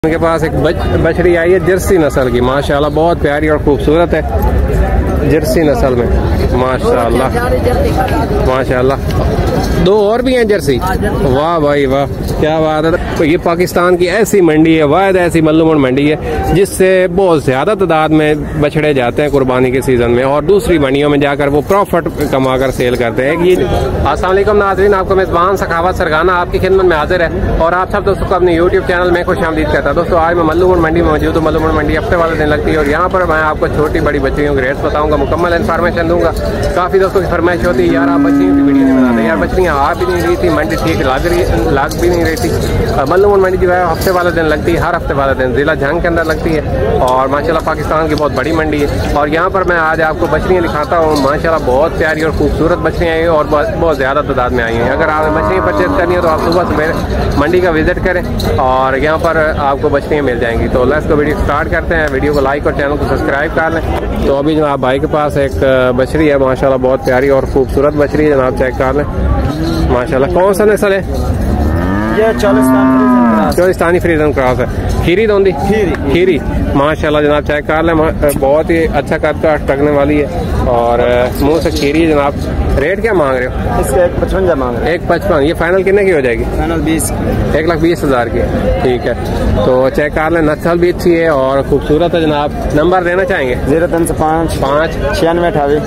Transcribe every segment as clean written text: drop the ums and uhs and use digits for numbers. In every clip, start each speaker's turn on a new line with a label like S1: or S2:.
S1: उनके पास एक बछड़ी आई है जर्सी नस्ल की, माशाल्लाह बहुत प्यारी और खूबसूरत है जर्सी नस्ल में, माशाल्लाह माशाल्लाह। दो और भी हैं जर्सी, वाह भाई वाह क्या बात है। तो ये पाकिस्तान की ऐसी मंडी है, वाहिद ऐसी मल्लूमन मंडी है जिससे बहुत ज़्यादा तादाद में बछड़े जाते हैं कुर्बानी के सीज़न में और दूसरी मंडियों में जाकर वो प्रॉफिट कमाकर सेल करते हैं। ये अस्सलाम वालेकुम नाज़रीन, आपको मेज़बान सखावत सरगाना आपकी खिदमत में हाजिर है और आप सब दोस्तों को अपने यूट्यूब चैनल में खुशामदीद कहता है। दोस्तों आज मैं मल्लूमन मंडी में मौजूद हूँ। मल्लूमन मंडी हफ्ते वाले दिन लगती है और यहाँ पर मैं आपको छोटी बड़ी बच्चियों के रेट्स बताऊँगा, मुकम्मल इन्फॉर्मेशन दूंगा। काफ़ी दोस्तों की फरमाइश होती है यार आप बच्चियों की वीडियो नहीं बनाते, यार बच्चियाँ आ भी नहीं रही थी, मंडी ठीक लाग भी नहीं रही थी। मल्लूमन मंडी जो है हफ्ते वाले दिन लगती है, हर हफ्ते वाले दिन जिला जंग के अंदर लगती है और माशाल्लाह पाकिस्तान की बहुत बड़ी मंडी है। और यहाँ पर मैं आज आपको बछड़ियाँ दिखाता हूँ, माशाल्लाह बहुत प्यारी और खूबसूरत बछड़ियाँ आई हैं और बहुत ज़्यादा तादाद में आई हैं। अगर आप बछड़ियाँ परचेज करनी है तो आप सुबह सुबह मंडी का विजिट करें और यहाँ पर आपको बछड़ियाँ मिल जाएंगी। तो लेट्स गो वीडियो स्टार्ट करते हैं, वीडियो को लाइक और चैनल को सब्सक्राइब कर लें। तो अभी जनाब भाई के पास एक बछड़ी है, माशाल्लाह बहुत प्यारी और खूबसूरत बछड़ी है जनाब, चेक कर लें माशाल्लाह। कौन सा नस्ल है
S2: ये?
S1: चोलिस्तानी फ्रीजन क्रॉस है, खीरी दोंदी खीरी माशाल्लाह जनाब, चेक कर लें बहुत ही अच्छा कद का टकने वाली है और मुंह से खीरी है जनाब। रेट क्या मांग रहे हो
S2: इसका? 155 मांग रहे हैं।
S1: 155। ये फाइनल कितने की हो जाएगी?
S2: फाइनल 20,
S1: 1,20,000 की। ठीक है, तो चेक कर लें, नस्ल भी अच्छी है और खूबसूरत है जनाब। नंबर देना चाहेंगे?
S2: 0305 9628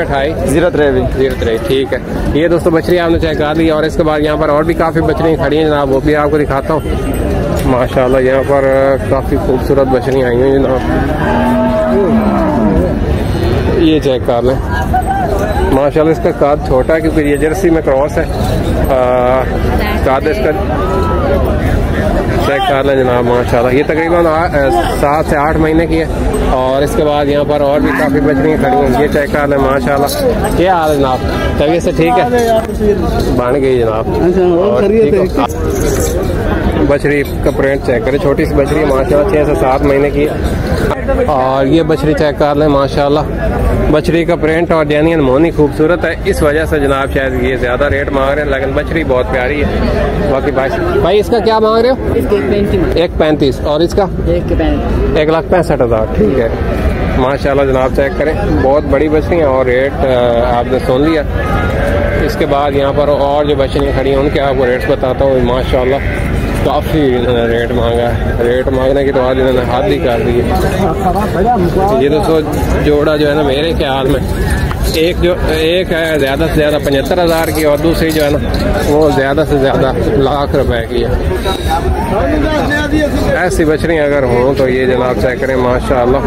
S2: 023। ठीक है, ये दोस्तों बछड़ी आपने चेक कर ली और इसके बाद यहाँ पर और भी काफ़ी बछड़ियाँ खड़ी हैं जनाब, वो भी आपको दिखाता हूँ। माशाल्लाह यहाँ पर काफ़ी खूबसूरत बछड़ियाँ आई हैं जनाब, ये चेक कर लें माशाल्लाह। इसका कद छोटा है क्योंकि ये जर्सी में क्रॉस है, कद इसका चेक कर लें जनाब माशाल्लाह। ये तकरीबन 7 से 8 महीने की है और इसके बाद यहाँ पर और भी काफ़ी बछड़ियाँ खड़ी हैं, ये चेक कर लें माशाल्लाह। क्या हाल है जनाब, तबीयत से ठीक है? बन गई जनाब। बछड़ी का प्रिंट चेक करें, छोटी सी बछड़ी माशाल्लाह 6 से 7 महीने की है और ये बछड़ी चेक कर लें माशाल्लाह। बछड़ी का प्रिंट और जेन्युइन मोनी खूबसूरत है, इस वजह से जनाब शायद ये ज़्यादा रेट मांग रहे हैं, लेकिन बछड़ी बहुत प्यारी है। बाकी भाई इसका क्या मांग रहे हो? 1,35 और इसका 1,65,000। ठीक है माशाल्लाह जनाब, चेक करें बहुत बड़ी बछड़ी है और रेट आपने सुन लिया। इसके बाद यहाँ पर और जो बछड़ियाँ खड़ी हैं उनके आपको रेट्स बताता हूँ। माशाल्लाह काफ़ी इन्होंने रेट मांगा है, रेट मांगने की तो आज इन्होंने हाथ ही कर दी है। ये दोस्तों जोड़ा जो है ना मेरे ख्याल में एक है ज़्यादा से ज़्यादा 75,000 की और दूसरी जो है ना वो ज़्यादा से ज़्यादा लाख रुपए की है। ऐसी बछड़ियाँ अगर हों तो ये जनाब चेक करें माशाल्लाह।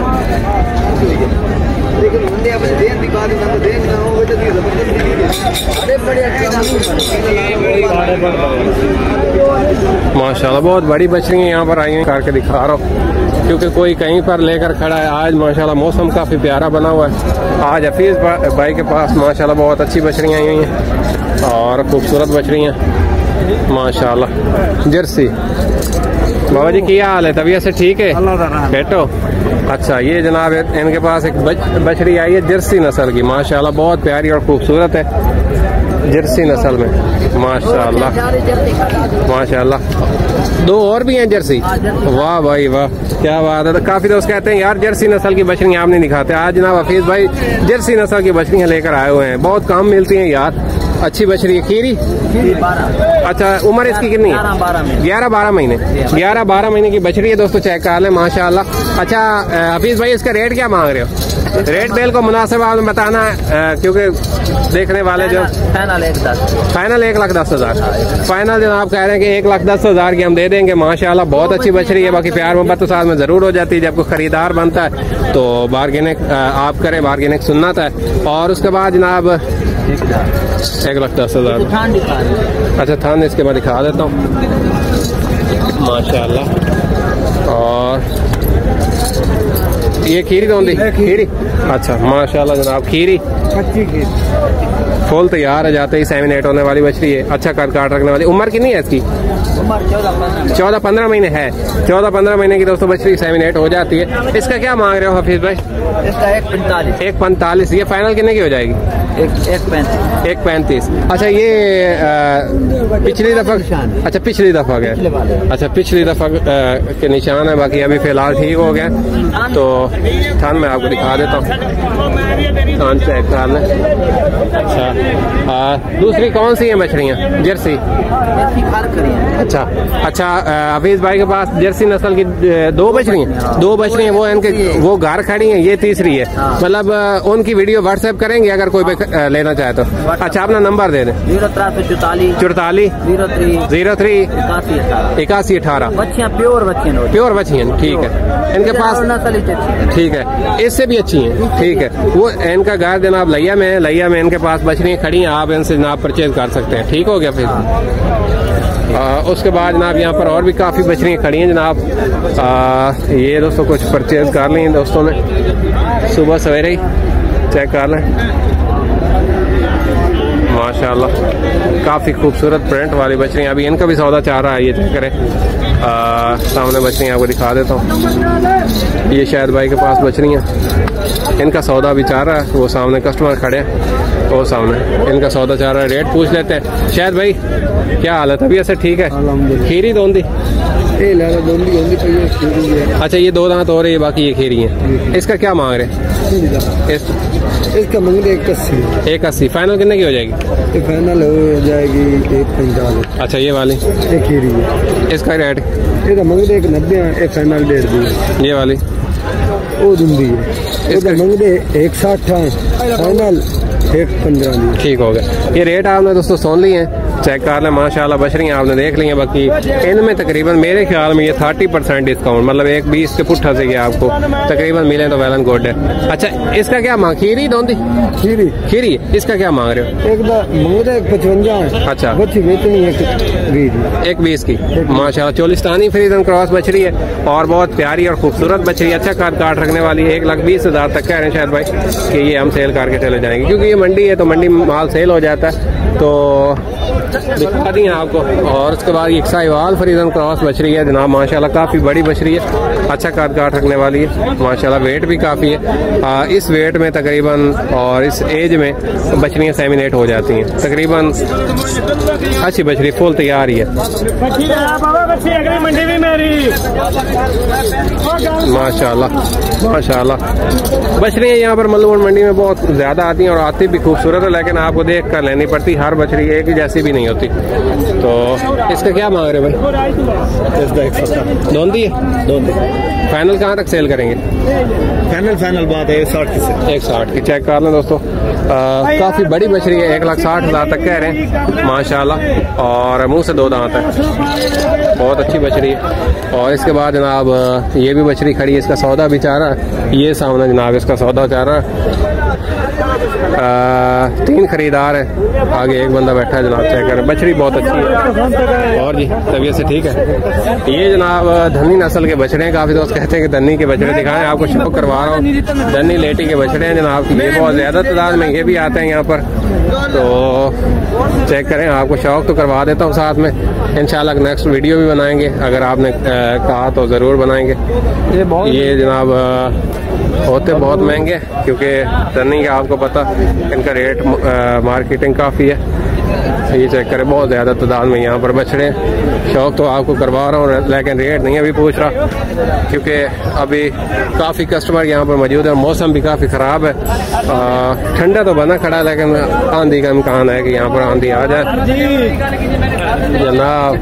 S2: माशाल्लाह बहुत बड़ी बछड़ियाँ यहाँ पर आई हैं, करके दिखा रहा हूँ क्योंकि कोई कहीं पर लेकर खड़ा है। आज माशाल्लाह मौसम काफ़ी प्यारा बना हुआ है। आज हफीज़ भाई के पास माशाल्लाह बहुत अच्छी बछड़ियाँ आई हुई हैं और खूबसूरत बछड़ियाँ माशाल्लाह। जर्सी बाबा जी क्या हाल है, तबीयत से ठीक है? बैठो। अच्छा, ये जनाब इनके पास एक बछड़ी आई है जर्सी नस्ल की, माशाल्लाह बहुत प्यारी और खूबसूरत है जर्सी नस्ल में, माशाल्लाह माशाल्लाह। दो और भी हैं जर्सी, वाह भाई वाह क्या बात है। तो काफ़ी दोस्त कहते हैं यार जर्सी नस्ल की बछड़ियाँ आप नहीं दिखाते, आज जनाब हफीज़ भाई जर्सी नस्ल की बछड़ियाँ लेकर आए हुए हैं। बहुत कम मिलती हैं यार, अच्छी बछड़ी है। खीरी 12।
S1: अच्छा, उम्र इसकी कितनी है? 11-12 महीने। 11-12 महीने की बछड़ी है दोस्तों, चेक कर लें माशाल्लाह। अच्छा हफीज़ भाई इसका रेट क्या मांग रहे हो? रेट बेल को मुनासिब आप बताना क्योंकि देखने वाले जो फाइनल 1,10,000 फाइनल जनाब कह रहे हैं कि 1,10,000 की हम दे देंगे माशाल्लाह। बहुत अच्छी बछड़ी है, बाकी प्यार मोहब्बत तो साथ में ज़रूर हो जाती है। जब कोई खरीदार बनता है तो बार्गेनिंग आप करें, बार्गेनिंग सुन्नत है। और उसके बाद जनाब 1,10,000। अच्छा थान इसके बाद दिखा देता हूँ माशाल्लाह। और ये खीरी दोंदी खीरी, अच्छा माशाल्लाह जनाब खीरी फुल तैयार है, जाते ही 7-8 होने वाली बछड़ी है, अच्छा कद काट रखने वाली। उम्र कितनी है इसकी? 14-15 महीने है। 14-15 महीने की दोस्तों बछड़ी 7-8 हो जाती है। इसका क्या मांग रहे हो हफीज़ भाई?
S2: इसका 1,45।
S1: 1,45। ये फाइनल कितने की हो जाएगी? 1.35। अच्छा ये पिछली दफा, अच्छा पिछली दफा गए, अच्छा पिछली दफा के निशान है, बाकी अभी फिलहाल ठीक हो गया। तो थान मैं आपको दिखा देता हूँ, थान चेक कर लें। अच्छा दूसरी कौन सी है मछलियाँ? जर्सी। अच्छा अच्छा, हफीज भाई के पास जर्सी नस्ल की दो बछड़ियाँ, वो इनके वो घर खड़ी हैं, ये तीसरी है। मतलब उनकी वीडियो व्हाट्सएप करेंगे अगर कोई लेना चाहे तो। अच्छा अपना नंबर दे दें। 44 03 81 18। प्योर बच्चियाँ, ठीक है। इनके पास ठीक है, इससे भी अच्छी हैं, ठीक है। वो इनका घर जनाब लैया में इनके पास बछड़ियाँ खड़ी हैं, आप इनसे जनाब परचेज कर सकते हैं। ठीक हो गया फिर। उसके बाद जनाब यहाँ पर और भी काफ़ी बछड़ियाँ खड़ी हैं जनाब। ये दोस्तों कुछ परचेज कर ली दोस्तों ने सुबह सवेरे ही, चेक कर लें माशाल्लाह, काफ़ी खूबसूरत प्रिंट वाली बछड़ियाँ। अभी इनका भी सौदा चाह रहा है, ये चेक करें। सामने बछड़ियाँ आपको दिखा देता हूँ, ये शायद भाई के पास बछड़ियाँ, इनका सौदा भी चाह रहा है। वो सामने कस्टमर खड़े हैं, वो सामने इनका सौदा चाह रहा है, रेट पूछ लेते हैं। शायद भाई क्या हालत है? अभी ऐसे ठीक है? खीरी दोंदी, अच्छा ये दो दांत हो रही है, बाकी ये खीरी है। इसका क्या मांग रहे?
S3: इसका मंगले
S1: 180। फाइनल कितने की हो जाएगी?
S3: फाइनल हो जाएगी 145।
S1: अच्छा ये वाली
S3: खीरी है,
S1: इसका रेट?
S3: ये मंगले 90, फाइनल 1.5।
S1: ये वाली
S3: वो दूंगी है, इसका मंगले 160, फाइनल 115।
S1: ठीक हो गया। ये रेट आपने दोस्तों सुन लिए हैं, चेक कर लें माशाल्लाह। बछड़ियाँ आपने देख ली हैं, बाकी इनमें तकरीबन मेरे ख्याल में ये 30% डिस्काउंट, मतलब 1.20 के पुट्ठा से ये आपको तकरीबन मिले तो वेल एंड गुड है। अच्छा इसका क्या मांग? खीरी दोंदी खीरी, इसका क्या मांग रहे हो?
S3: एक मंगले 55। अच्छा बच्ची बेचनी है
S1: 1.20 की माशाल्लाह। चोलिस्तानी फ्रीजन क्रॉस बछड़ी है और बहुत प्यारी और खूबसूरत बछड़ी, अच्छा काट रखने वाली है। 1,20,000 तक कह रहे हैं शायद भाई कि ये हम सेल करके चले जाएंगे, क्योंकि ये मंडी है तो मंडी माल सेल हो जाता है। तो दिखा दी आपको। और उसके बाद एक साहिवाल फ्रीजन क्रॉस बछड़ी है जनाब, माशाल्लाह काफ़ी बड़ी बछड़ी है, अच्छा काट रखने वाली है माशाल्लाह। वेट भी काफ़ी है, इस वेट में तकरीबन और इस एज में बछड़ियाँ सेमिनेट हो जाती हैं तकरीबन। अच्छी बछड़ी फुल तैयार ही है माशाल्लाह माशाल्लाह। बछड़ियाँ यहाँ पर मल्लू मंडी में बहुत ज़्यादा आती हैं और आती भी खूबसूरत है, लेकिन आपको देख कर लेनी पड़ती, हर बछड़ी एक जैसी भी नहीं होती। तो इसका क्या मांग रहे भाई?
S3: इसका 170
S1: दोंदी है, दोंदी। फाइनल कहाँ तक सेल करेंगे?
S3: फाइनल बात है
S1: 160 की। चेक कर लें दोस्तों, काफ़ी बड़ी बछड़ी है, 1,60,000 तक कह रहे हैं माशाल्लाह। और मुंह से दो दांत है, बहुत अच्छी बछड़ी है। और इसके बाद जनाब ये भी बछड़ी खड़ी है, इसका सौदा भी चाह रहा है। ये सामने जनाब इसका सौदा चाह रहा है। 3 खरीदार है, आगे एक बंदा बैठा है जनाब, चेक करें। बछड़ी बहुत अच्छी है और जी तबीयत से ठीक है। ये जनाब धनी नस्ल के बछड़े हैं, काफ़ी दोस्त कहते हैं कि धनी के बछड़े दिखाएं, आपको शौक करवा रहा हूँ। धनी लेटी के बछड़े हैं जनाब, ये बहुत ज़्यादा तादाद में ये भी आते हैं यहाँ पर, तो चेक करें, आपको शौक तो करवा देता हूँ साथ में। इंशाल्लाह नेक्स्ट वीडियो भी बनाएंगे, अगर आपने कहा तो ज़रूर बनाएंगे। ये जनाब होते बहुत महंगे, क्योंकि धनी का आपको पता इनका रेट मार्केटिंग काफ़ी है। ये चेक करें, बहुत ज़्यादा तादाद में यहाँ पर बछड़े। शौक तो आपको करवा रहा हूँ, लेकिन रेट नहीं अभी पूछ रहा, क्योंकि अभी काफ़ी कस्टमर यहाँ पर मौजूद है। मौसम भी काफ़ी ख़राब है, ठंडा तो बना खड़ा है, लेकिन आंधी का इम्कान है कि यहाँ पर आंधी आ जाए जनाब।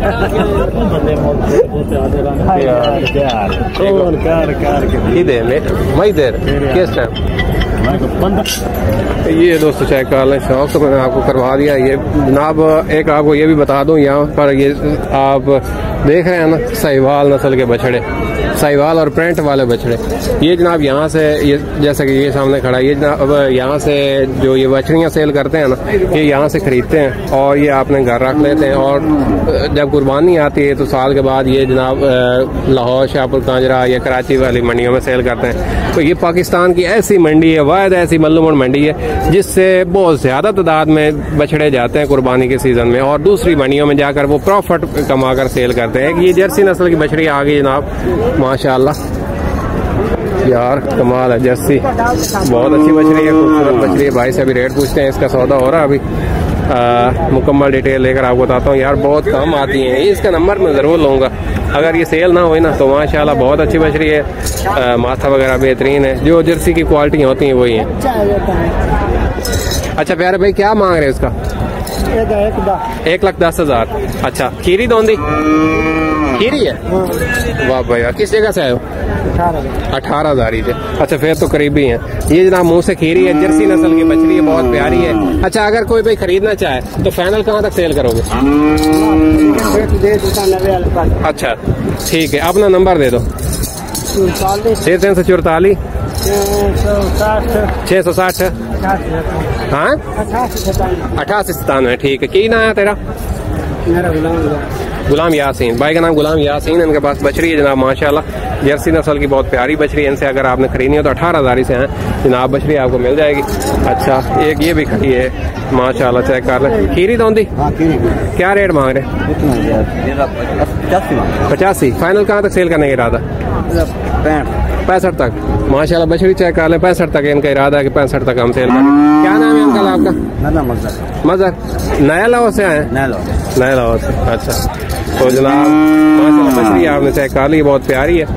S1: मई देर किस टाइम ये दोस्तों चेक कर लें, शौक तो मैंने आपको करवा दिया। ये जनाब एक आपको ये भी बता दूं, यहाँ पर ये आप देख रहे हैं ना साहिवाल नस्ल के बछड़े, साहिवाल और प्रिंट वाले बछड़े। ये जनाब यहाँ से, ये जैसा कि ये सामने खड़ा है, ये जनाब यहाँ से जो ये बछड़ियाँ सेल करते हैं ना, ये यहाँ से खरीदते हैं और ये अपने घर रख लेते हैं। और जब कुर्बानी आती है तो साल के बाद ये जनाब लाहौर, शाहपुर, कांजरा या कराची वाली मंडियों में सेल करते हैं। तो ये पाकिस्तान की ऐसी मंडी है, वाहिद ऐसी मल्लूमन मंडी है जिससे बहुत ज़्यादा तादाद में बछड़े जाते हैं कुर्बानी के सीज़न में, और दूसरी मंडियों में जाकर वो प्रॉफिट कमा कर सेल करते हैं। ये जर्सी नस्ल की बछड़ी आ गई जनाब माशाल्लाह, यार कमाल है, जर्सी बहुत अच्छी मछली है, खूबसूरत मछली है। भाई से अभी रेट पूछते हैं, इसका सौदा हो रहा है अभी। मुकम्मल डिटेल लेकर आपको बताता हूँ यार, बहुत कम आती हैं। इसका नंबर मैं ज़रूर लूँगा, अगर ये सेल ना हुई ना तो माशाल्लाह बहुत अच्छी मछली है। माथा वगैरह बेहतरीन है, जो जर्सी की क्वालिटी होती हैं वही हैं। अच्छा प्यारे भाई, क्या मांग रहे हैं इसका? 1,10,000। अच्छा, खीरी दोंदी खीरी है? वाह भैया, किस जगह से आए हो? 18,000 ही थे। अच्छा फिर तो करीबी हैं। ये जनाब मुंह से खीरी है, जर्सी नस्ल की मछली है, बहुत प्यारी है। अच्छा, अगर कोई भाई खरीदना चाहे तो फाइनल कहाँ तक सेल करोगे? अच्छा ठीक है, अपना नंबर दे दो। 344 660 हाँ 8897। ठीक है, की ना है तेरा? गुलाम यासीन। भाई का नाम गुलाम यासीन। इनके पास बछड़ी है जनाब माशाल्लाह, जर्सी नस्ल की बहुत प्यारी बछड़ी है। इनसे अगर आपने खरीदनी हो तो 18,000 से हैं जनाब, बछड़ी आपको मिल जाएगी। अच्छा, एक ये भी खड़ी है माशाल्लाह, चेक कर लें। खीरी दोंदी क्या रेट मांग रहे? 85। फाइनल कहाँ तक सेल करने का इरादा? 65 तक। माशाल्लाह बछड़ी चेक कर लें, 65 तक इनका इरादा है कि 65 तक हम सेल करें। क्या नाम है अंकल आपका? मजर। नया लाहौर से आए? नया लाहौर से। अच्छा तो जनाब माशाल्लाह बछड़ी आपने चेक कर ली, बहुत प्यारी है।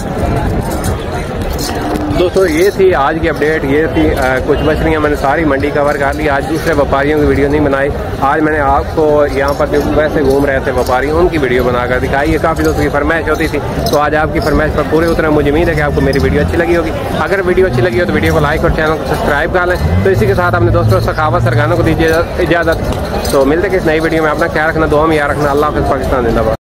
S1: दोस्तों ये थी आज की अपडेट, ये थी कुछ मछलियाँ मैंने सारी मंडी कवर कर ली। आज दूसरे व्यापारियों की वीडियो नहीं बनाई, आज मैंने आपको यहाँ पर जो वैसे घूम रहे थे व्यापारी उनकी वीडियो बनाकर दिखाई है। काफ़ी दोस्तों की फरमाइश होती थी, तो आज आपकी फरमाइश पर पूरे उतरे। मुझे उम्मीद है कि आपको मेरी वीडियो अच्छी लगी होगी। अगर वीडियो अच्छी लगी हो तो वीडियो को लाइक और चैनल को सब्सक्राइब कर लें। तो इसी के साथ अपने दोस्तों सखावत सरगानों को दीजिए इजाज़त। तो मिलते किस नई वीडियो में, अपना ख्याल रखना, दुआ में याद रखना। अल्लाह हाफ़िज़। पाकिस्तान जिंदाबाद।